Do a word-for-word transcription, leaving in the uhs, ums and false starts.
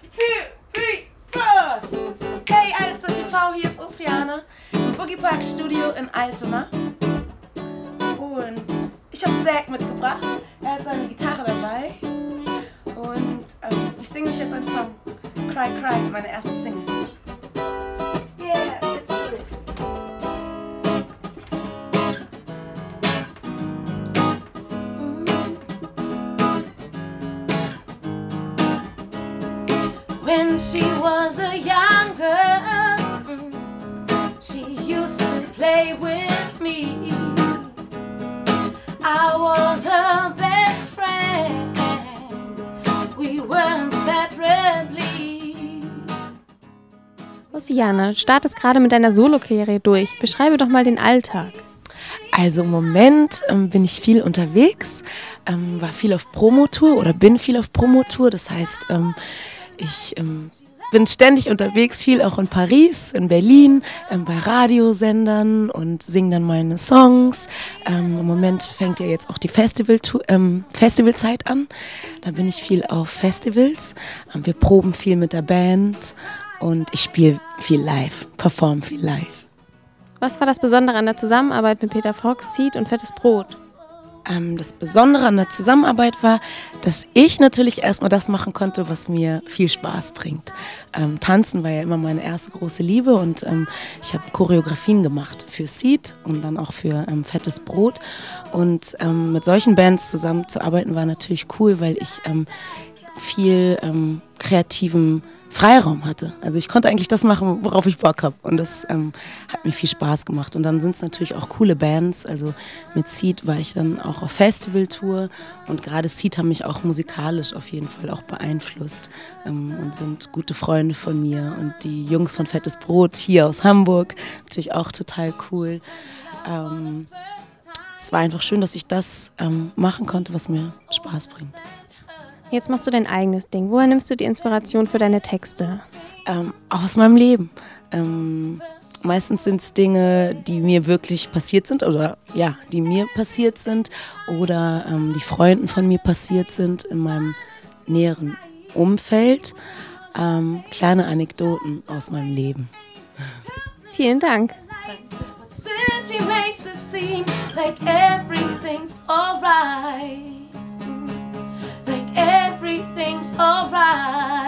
two, three, four. Hey, Alster T V, hier ist Oceana im Boogie Park Studio in Altona. Und ich habe Zack mitgebracht. Er hat seine Gitarre dabei. Und ähm, ich singe euch jetzt einen Song. Cry Cry, meine erste Single. Yeah, let's do it. When she was a young girl, she used to play with me. I was her best friend. We weren't separately. Oceana, du startest gerade mit deiner Solo-Karriere durch. Beschreibe doch mal den Alltag. Also im Moment ähm, bin ich viel unterwegs, ähm, war viel auf Promotour oder bin viel auf Promotour. Das heißt, ähm, ich ähm, bin ständig unterwegs, viel auch in Paris, in Berlin, ähm, bei Radiosendern und singe dann meine Songs. Ähm, Im Moment fängt ja jetzt auch die Festival ähm, Festivalzeit an. Da bin ich viel auf Festivals. Ähm, wir proben viel mit der Band und ich spiele viel live, performe viel live. Was war das Besondere an der Zusammenarbeit mit Peter Fox, Seed und Fettes Brot? Ähm, das Besondere an der Zusammenarbeit war, dass ich natürlich erstmal das machen konnte, was mir viel Spaß bringt. Ähm, Tanzen war ja immer meine erste große Liebe und ähm, ich habe Choreografien gemacht für Seed und dann auch für ähm, Fettes Brot. Und ähm, mit solchen Bands zusammenzuarbeiten war natürlich cool, weil ich ähm, viel ähm, kreativen Freiraum hatte. Also ich konnte eigentlich das machen, worauf ich Bock habe. Und das ähm, hat mir viel Spaß gemacht. Und dann sind es natürlich auch coole Bands. Also mit Seed war ich dann auch auf Festivaltour. Und gerade Seed haben mich auch musikalisch auf jeden Fall auch beeinflusst. Ähm, und sind gute Freunde von mir. Und die Jungs von Fettes Brot hier aus Hamburg, natürlich auch total cool. Ähm, es war einfach schön, dass ich das ähm, machen konnte, was mir Spaß bringt. Jetzt machst du dein eigenes Ding. Woher nimmst du die Inspiration für deine Texte? Ähm, aus meinem Leben. Ähm, meistens sind es Dinge, die mir wirklich passiert sind oder ja, die mir passiert sind oder ähm, die Freunden von mir passiert sind in meinem näheren Umfeld. Ähm, kleine Anekdoten aus meinem Leben. Vielen Dank. Everything's alright.